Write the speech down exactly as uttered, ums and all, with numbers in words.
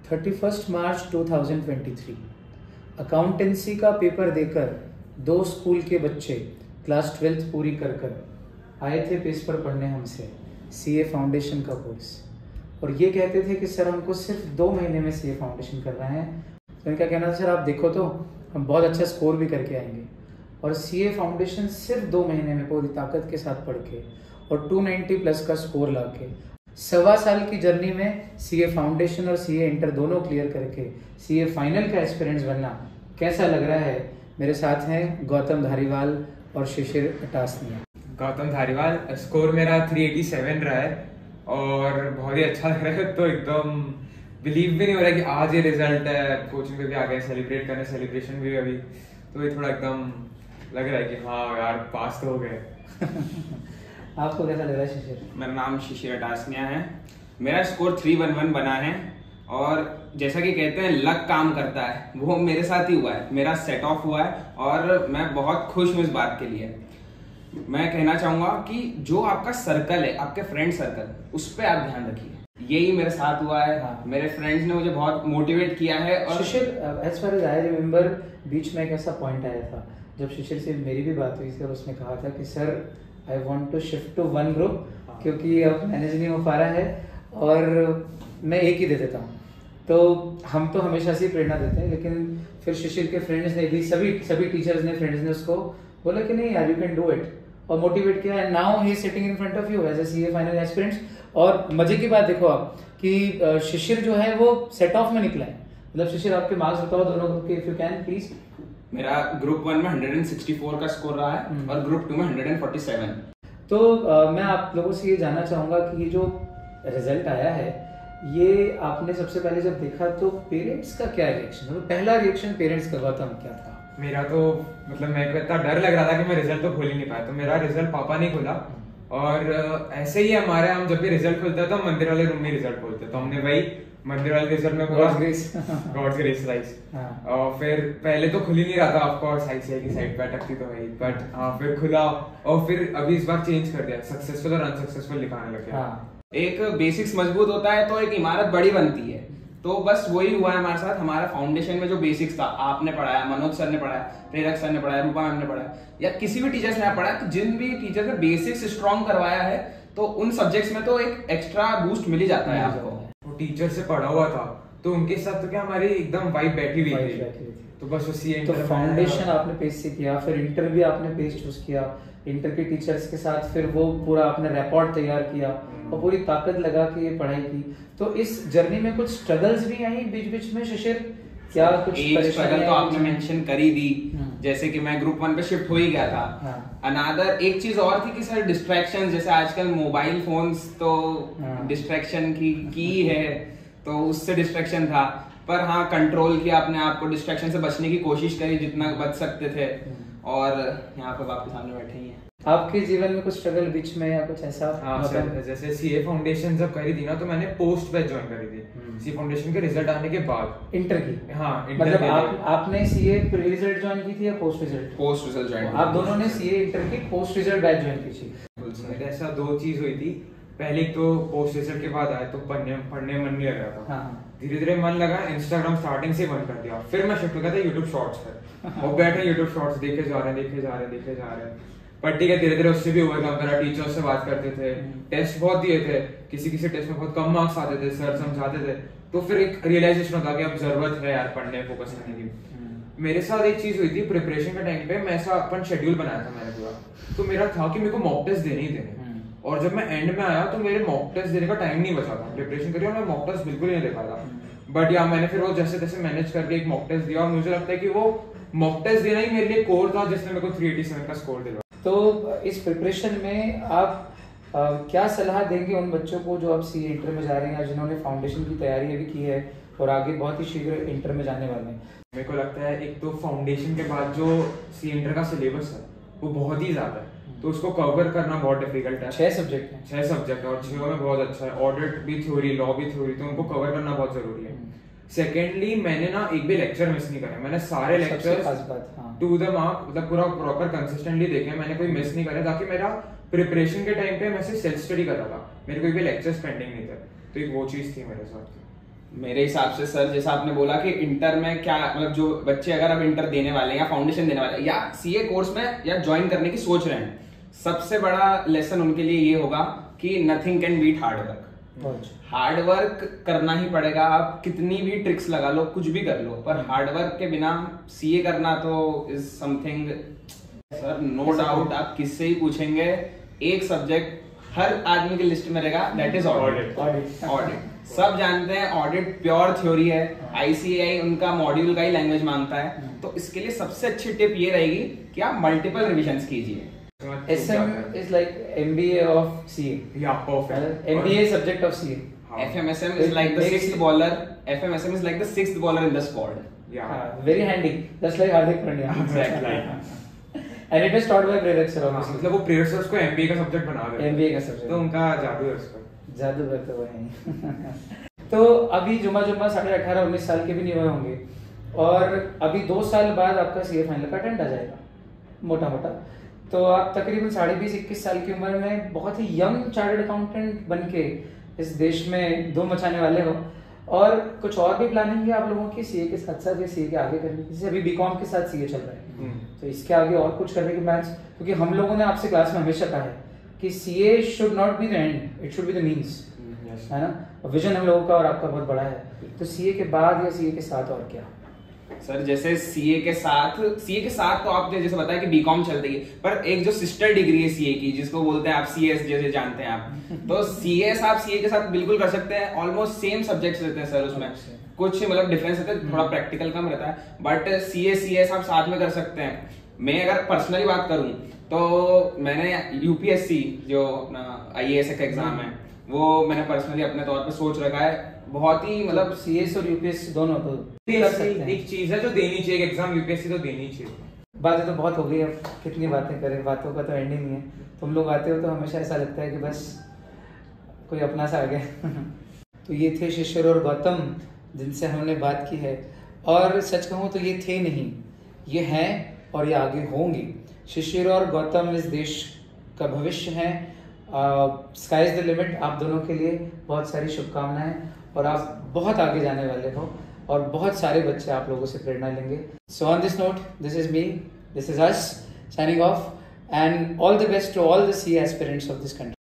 Thirty first March two thousand twenty three accountancy का paper देकर दो स्कूल के बच्चे क्लास ट्वेल्थ पूरी कर कर आए थे पेपर पढ़ने हमसे सीए फाउंडेशन का कोर्स, और ये कहते थे कि सर हमको सिर्फ दो महीने में सीए फाउंडेशन करना है। तो इनका कहना था सर आप देखो तो हम बहुत अच्छा स्कोर भी करके आएंगे, और सीए फाउंडेशन सिर्फ दो महीने में पूरी ताकत के साथ पढ़ के और टू नाइंटी प्लस का स्कोर ला के सवा साल की जर्नी में सीए फाउंडेशन और सीए इंटर दोनों क्लियर करके सीए फाइनल का एस्पिरेंट्स बनना कैसा लग रहा है। मेरे साथ हैं गौतम धारीवाल और शिशिर अटासनिया। गौतम धारीवाल, स्कोर मेरा थ्री एटी सेवन रहा है और बहुत ही अच्छा लग रहा है। तो एकदम बिलीव भी नहीं हो रहा है कि आज ये रिजल्ट है। कोचिंग पे भी आ गए, सेलिब्रेट करने, सेलिब्रेशन भी अभी, तो ये थोड़ा एकदम लग रहा है कि हाँ यार पास तो हो गए। आपको कैसा लग रहा है शिशिर? मेरा नाम शिशिर अटासनिया है। मेरा स्कोर थ्री वन वन बना है और जैसा कि कहते हैं लक काम करता है, वो मेरे साथ ही हुआ है। मेरा सेट ऑफ हुआ है और मैं बहुत खुश हूँ इस बात के लिए। मैं कहना चाहूंगा कि जो आपका सर्कल है, आपके फ्रेंड सर्कल, उस पर आप ध्यान रखिए। यही मेरे साथ हुआ है। हाँ। मेरे फ्रेंड्स ने मुझे बहुत मोटिवेट किया है। और Shishir, as far as I remember, बीच में एक ऐसा पॉइंट आया था जब शिशिर से मेरी भी बात हुई थी और उसने कहा था कि sir I want to shift to one group, क्योंकि अब मैनेज नहीं हो पा रहा है और मैं एक ही दे देता हूँ। तो हम तो हमेशा से प्रेरणा देते हैं, लेकिन फिर शिशिर के फ्रेंड्स ने भी, सभी सभी टीचर्स ने, फ्रेंड्स ने उसको बोला कि नहीं यार यू कैन डू इट, और मोटिवेट किया। And now he is sitting in front of you as a CA final aspirants. और मजे की बात देखो आप कि शिशिर जो है वो सेट ऑफ में निकला है। मतलब शिशिर आपके मार्क्स बताओ दोनों ग्रुप के, इफ यू कैन प्लीज। मेरा ग्रुप वन में वन सिक्सटी फोर का स्कोर रहा है और ग्रुप टू में वन फोर्टी सेवन। तो uh, मैं आप लोगों से ये जानना चाहूंगा कि ये जो रिजल्ट आया है, ये आपने सबसे पहले जब देखा तो पेरेंट्स का क्या रिएक्शन, मतलब पहला रिएक्शन पेरेंट्स का गौतम क्या था? मेरा तो मतलब मेरे को इतना डर लग रहा था कि मैं रिजल्ट तो खोल ही नहीं पाया। तो मेरा रिजल्ट पापा ने खोला, और ऐसे ही हमारे हम जब भी रिजल्ट खोलते हैं तो मंदिर वाले रूम में रिजल्ट खोलते हैं। तो हमने वही मंदिर वाले रिजल्ट में गॉड्स ग्रेस गॉड्स ग्रेस राइस। और फिर पहले तो खुल ही नहीं रहा था, ऑफ कोर्स आईसीआई की साइड पे अटकती तो है, बट हाँ फिर खुला। और फिर अभी इस बार चेंज कर दिया, सक्सेसफुल और अनसक्सेसफुल लिखाने लग गया। एक बेसिक्स मजबूत होता है तो एक इमारत बड़ी बनती है। तो बस वही हुआ है हमारे साथ। हमारा फाउंडेशन में जो बेसिक्स था, आपने पढ़ाया, मनोज सर ने पढ़ाया, प्रेरक सर ने पढ़ाया, रूपा मैम ने पढ़ाया, या किसी भी टीचर्स ने पढ़ाया, जिन भी टीचर ने बेसिक्स स्ट्रॉन्ग करवाया है, तो उन सब्जेक्ट्स में तो एक एक्स्ट्रा बूस्ट मिल ही जाता है आपको। वो टीचर से पढ़ा हुआ था तो उनके साथ तो क्या हमारी एकदम वाइब बैठी हुई थी। तो बस उसी तो फाउंडेशन आपने पेज से किया, फिर इंटर भी आपने पेज चूज किया, इंटर के टीचर्स के साथ फिर वो पूरा आपने रिपोर्ट तैयार किया और पूरी ताकत लगा के ये पढ़ाई की। तो इस जर्नी में कुछ स्ट्रगल्स भी आई बीच बीच में शिशिर? क्या कुछ स्ट्रगल तो आपने मेंशन कर ही दी, जैसे कि मैं ग्रुप वन पे शिफ्ट हो ही गया था। अनदर एक चीज और थी कि सर डिस्ट्रैक्शन, जैसे आजकल मोबाइल फोन्स तो डिस्ट्रैक्शन की की है, तो उससे डिस्ट्रैक्शन था। पर हाँ, कंट्रोल किया अपने आप को, डिस्ट्रैक्शन से बचने की कोशिश करी जितना बच सकते थे, और यहाँ पे आपके सामने बैठे ही हैं। आपके जीवन में कुछ स्ट्रगल बीच में या कुछ ऐसा? हाँ सर, जैसे सीए फाउंडेशन जब करी थी ना, तो मैंने पोस्ट बैच ज्वाइन करी थी सीए फाउंडेशन के रिजल्ट आने के बाद। इंटर की? हाँ, इंटर मतलब आप, आपने सीए रिजल्ट ज्वाइन की थी या post result? Post result join. आप दोनों ने सीए इंटर की पोस्ट रिजल्ट बैच ज्वाइन की थी? मेरे ऐसा दो चीज हुई थी। पहले तो पोस्ट रिजल्ट के बाद आए तो पढ़ने पढ़ने मन नहीं लग रहा था। धीरे धीरे मन लगा, इंस्टाग्राम स्टार्टिंग से बंद कर दिया। फिर मैं शिफ्ट हो गया था यूट्यूब शॉर्ट्स पर, और बैठे यूट्यूब शॉर्ट्स देखे जा रहे हैं देखे जा रहे हैं देखे जा रहे हैं पर ठीक है, धीरे धीरे उससे भी हुआ काम करा। टीचर्स से बात करते थे, टेस्ट बहुत दिए थे, किसी किसी टेस्ट में बहुत कम मार्क्स आते थे, सर समझाते थे, तो फिर एक रियलाइजेशन होता कि अब जरूरत है यार पढ़ने फोकस करने की। मेरे साथ एक चीज हुई थी प्रिपरेशन के टाइम पे, मैं ऐसा अपन शेड्यूल बनाया था मैंने पूरा। तो मेरा था कि मेरे को मॉक टेस्ट देने ही देने, और जब मैं एंड में आया तो मेरे मॉक टेस्ट देने का टाइम नहीं बचा था। प्रिपरेशन करी और मैं मॉक टेस्ट बिल्कुल नहीं दे पाया। बट यार मैंने फिर वो जैसे तैसे मैनेज करके एक मॉक टेस्ट दिया, और मुझे लगता है कि वो मॉक टेस्ट देना ही मेरे लिए कोर था जिसने मेरे को थ्री एटी सेवन का स्कोर दिलवाया। तो इस प्रिपरेशन में आप आ, क्या सलाह देंगे उन बच्चों को जो अब सी इंटर में जा रहे हैं, जिन्होंने फाउंडेशन की तैयारी अभी की है और आगे बहुत ही शीघ्र इंटर में जाने वाले हैं? मेरे को लगता है एक तो फाउंडेशन के बाद जो सी इंटर का सिलेबस है वो बहुत ही ज्यादा है, तो उसको कवर करना बहुत डिफिकल्ट है। छह सब्जेक्ट है छह सब्जेक्ट है और छह में बहुत अच्छा है, ऑडिट भी थ्योरी, लॉ भी थ्योरी, तो उनको कवर करना बहुत जरूरी है। सेकेंडली मैंने ना एक भी लेक्चर मिस नहीं करे, मैंने सारे लेक्चर्स टू द मार्क, मतलब पूरा प्रॉपर कंसिस्टेंटली देखे, मैंने कोई मिस नहीं करे, ताकि मेरा प्रिपरेशन के टाइम पे मैं सिर्फ सेल्फ स्टडी कर रहा था, मेरे कोई भी लेक्चर्स पेंडिंग नहीं थे। तो एक वो चीज थी मेरे साथ। मेरे हिसाब से सर, जैसा आपने बोला कि इंटर में क्या मतलब जो बच्चे अगर अब इंटर देने वाले हैं या फाउंडेशन देने वाले हैं या सीए कोर्स में या ज्वाइन करने की सोच रहे हैं, सबसे बड़ा लेसन उनके लिए ये होगा कि nothing can beat hard work. Hard work करना ही पड़ेगा, आप कितनी भी ट्रिक्स लगा लो, कुछ भी कर लो, पर हार्ड वर्क के बिना सीए करना तो is something sir, no doubt. आप किससे ही पूछेंगे, एक सब्जेक्ट हर आदमी की लिस्ट में रहेगा, दैट इज ऑडिट। ऑडिट सब जानते हैं, ऑडिट प्योर थ्योरी है, आईसीएआई उनका मॉड्यूल का ही लैंग्वेज मांगता है। तो इसके लिए सबसे अच्छी टिप ये रहेगी कि आप मल्टीपल रिविजन्स कीजिए। S M is like M B A of C A. Yeah, perfect. M B A subject of C A. F M S M is like the sixth bowler. F M S M is like the sixth bowler in the squad. Yeah. Uh, very handy. Just like Hardik Pandya. Exactly. And it is taught by Prerak sir. मतलब वो प्रेरक sir उसको MBA का subject बना रहे हैं। MBA का subject. तो उनका जादू है उसका। जादूगर तो वो है। तो अभी जुम्मा जुम्मा साढ़े अठारह उन्नीस साल के भी नहीं हुए होंगे, और अभी दो साल बाद आपका सीए फाइनल का टेंट आ जाएगा मोटा मोटा। तो आप तकरीबन साढ़े बीस इक्कीस साल की उम्र में बहुत ही यंग चार्टर्ड अकाउंटेंट बन के इस देश में धूम मचाने वाले हो। और कुछ और भी प्लानिंग है आप लोगों की सीए के साथ साथ या सीए के आगे करने की? जैसे अभी बीकॉम के साथ सीए चल रहा है, तो इसके आगे और कुछ करने के प्लान्स? क्योंकि हम लोगों ने आपसे क्लास में हमेशा कहा है कि CA should not be the end, it should be the means, है ना? विजन हम लोगों का और आपका बहुत बड़ा है। तो सीए के बाद या सीए के साथ और क्या? सर जैसे सीए के साथ सीए के साथ तो आपने जैसे बताया कि बीकॉम चल रही है, पर एक जो सिस्टर डिग्री है सीए की, जिसको बोलते हैं आप सीएस जैसे जानते हैं आप, तो सीएस आप सीए के साथ बिल्कुल कर सकते हैं। ऑलमोस्ट सेम सब्जेक्ट्स रहते हैं सर, उसमें कुछ मतलब डिफरेंस रहता है, थोड़ा प्रैक्टिकल कम रहता है, बट सीए सीएस आप साथ में कर सकते हैं। मैं अगर पर्सनली बात करूं तो मैंने यूपीएससी जो आईएएस का एग्जाम है वो मैंने पर्सनली अपने तौर पे सोच रखा है। बहुत ही मतलब सीएस और यूपीएससी दोनों तो एक चीज है जो देनी चाहिए, एग्जाम यूपीएससी तो देनी चाहिए। बातें तो बहुत हो गई, अब कितनी बातें करें, बातों का तो एंड ही नहीं है। तुम लोग आते हो तो हमेशा ऐसा लगता है कि बस कोई अपना सा आ गया। तो ये थे शिशिर और गौतम जिनसे हमने बात की है, और सच कहूँ तो ये थे नहीं, ये हैं और ये आगे होंगे। शिशिर और गौतम इस देश का भविष्य है। स्काई इज द लिमिट आप दोनों के लिए, बहुत सारी शुभकामनाएं, और आप बहुत आगे जाने वाले हो और बहुत सारे बच्चे आप लोगों से प्रेरणा लेंगे। So on this note, this is me, this is us signing off, and all the best to all the C aspirants of this country.